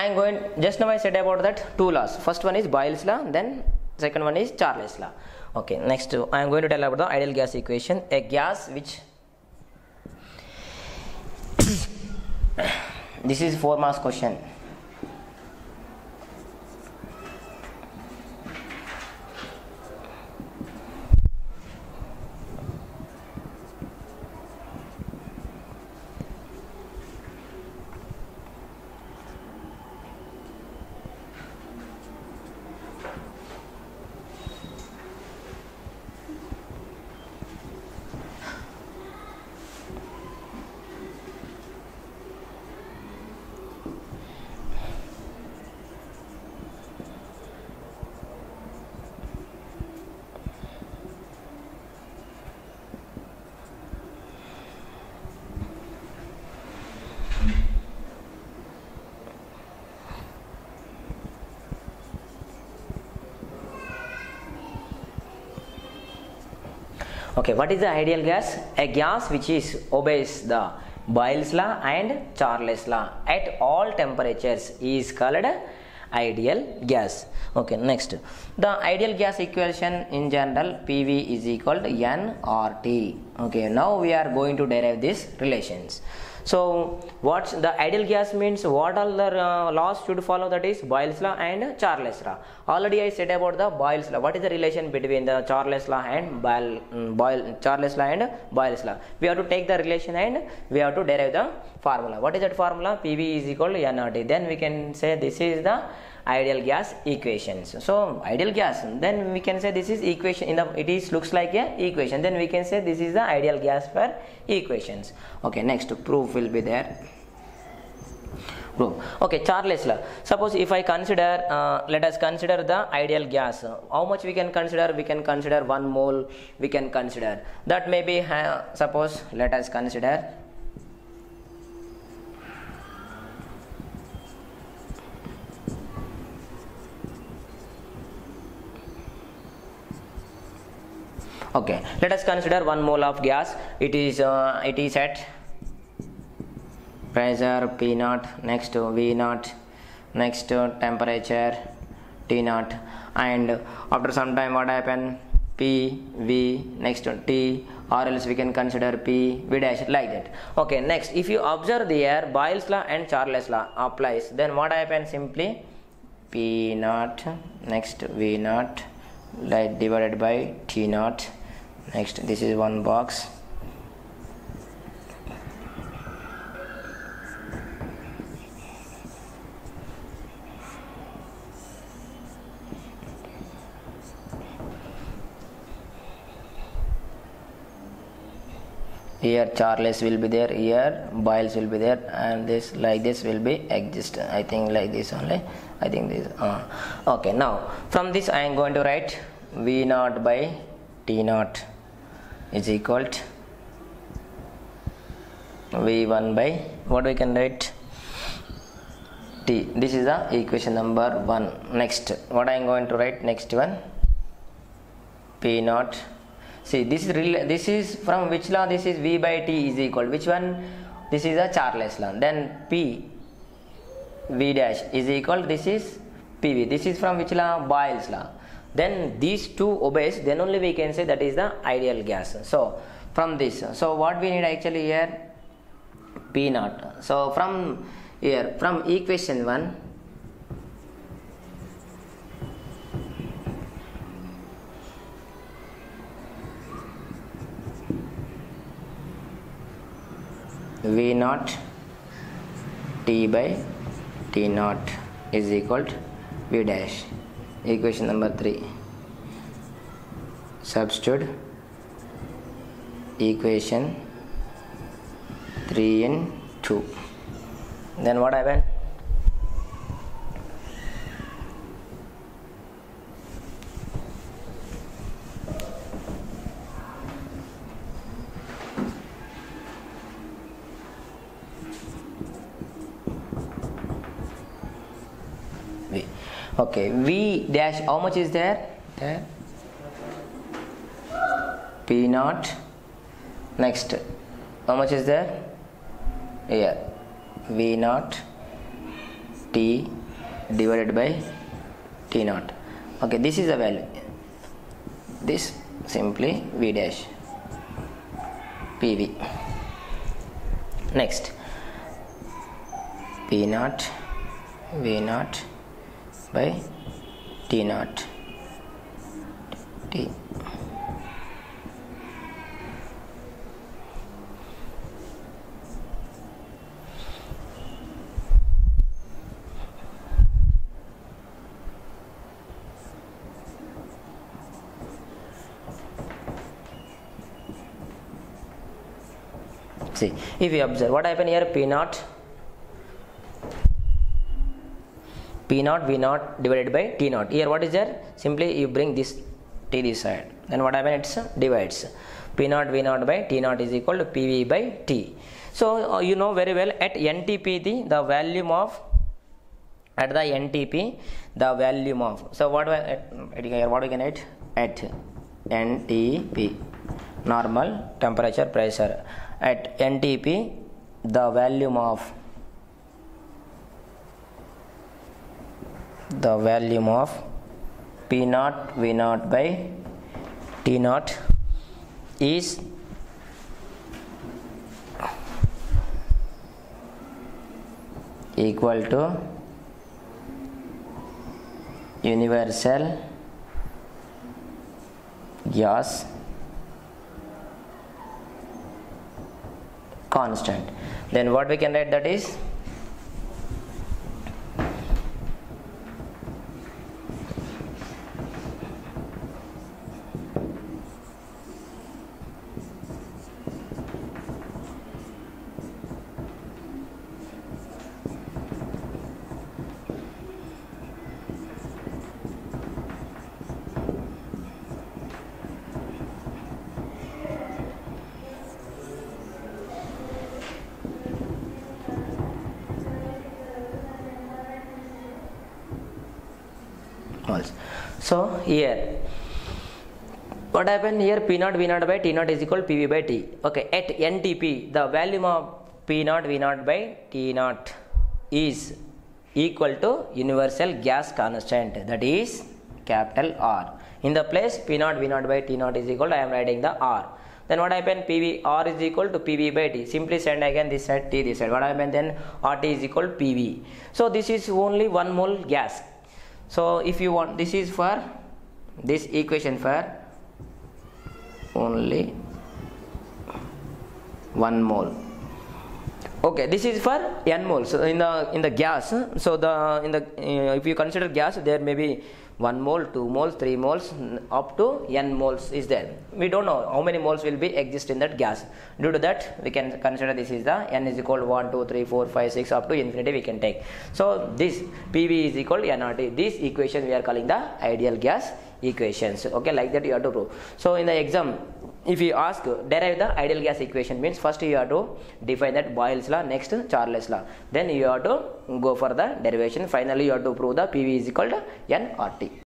am going, just now I said about that two laws. First one is Boyle's law, then second one is Charles' law. Okay, next I am going to tell about the ideal gas equation. A gas which this is 4 marks question. Okay, what is the ideal gas? A gas which obeys the Boyle's law and Charles' law at all temperatures is called ideal gas. Okay, next, the ideal gas equation in general, PV is equal to nRT. Okay, now we are going to derive these relations. So what's the ideal gas means? What all the laws should follow? That is Boyle's law and Charles' law. Already I said about the Boyle's law. What is the relation between the Charles' law and Charles' law and Boyle's law? We have to take the relation and we have to derive the formula. What is that formula? PV is equal to nRT. Then we can say this is the ideal gas equations. So ideal gas, then we can say this is equation in the, it is looks like a equation, then we can say this is the ideal gas for equations. Okay, next proof will be there. Proof. Okay, Charles' law. Suppose if I consider, let us consider the ideal gas. How much we can consider? We can consider 1 mole. We can consider that maybe suppose let us consider okay, let us consider 1 mole of gas. It is at pressure P0, next V0, next temperature T0, and after some time what happen? P, V, next T, or else we can consider P, V dash, like that. Okay, next if you observe there Boyle's law and Charles' law applies, then what happens? Simply P0, next V0, like divided by T0. Next, this is one box. Here Charles will be there, here Boyle's will be there, and this like this will be exist. I think like this only. I think this. Okay, now from this I am going to write V0 by T0 is equal to V1 by what we can write T. This is the equation number 1. Next, what I am going to write? Next one, P0. See, this is from which law? This is V by T is equal. Which one? This is a Charles law. Then P V dash is equal. This is PV. This is from which law? Boyle's law. Then these two obeys, then only we can say that is the ideal gas. So from this, so what we need actually here? P0. So from here, from equation 1, V0 T by T0 is equal to V dash. Equation number 3. Substitute equation 3 in 2. Then what happened? V. Okay, V dash, how much is there? There. P0. Next, how much is there? Here. V0 T divided by T naught. Okay, this is the value. This simply V dash PV. Next, P naught V naught by T naught T. See, if you observe what happened here, P naught V naught divided by T naught. Here what is there? Simply you bring this T this side. Then what happens? It divides. P naught V naught by T naught is equal to PV by T. So you know very well at NTP the volume of at the NTP the volume of. So what we can write at NTP normal temperature pressure. At NTP the volume of P naught V naught by T naught is equal to universal gas constant. Then what we can write, that is moles. So here what happened here, P naught V naught by T naught is equal to PV by T. Okay, at NTP the volume of P naught V naught by T naught is equal to universal gas constant, that is capital R. In the place P naught V naught by T naught is equal to, I am writing the R. Then what happened, PV R is equal to PV by T. Simply send again this side T this side. What happened then, RT is equal to PV. So this is only 1 mole gas. So if you want, this is for this equation for only 1 mole. Okay, this is for n moles. So in the gas, so if you consider gas, there may be 1 mole, 2 moles, 3 moles, up to n moles is there. We don't know how many moles will be exist in that gas. Due to that, we can consider this is the n is equal to 1, 2, 3, 4, 5, 6 up to infinity we can take. So this PV is equal to nRT. This equation we are calling the ideal gas equations. Okay, like that you have to prove. So in the exam, if you ask derive the ideal gas equation, means first you have to define that Boyle's law, next Charles law, then you have to go for the derivation. Finally you have to prove the PV is equal to nRT.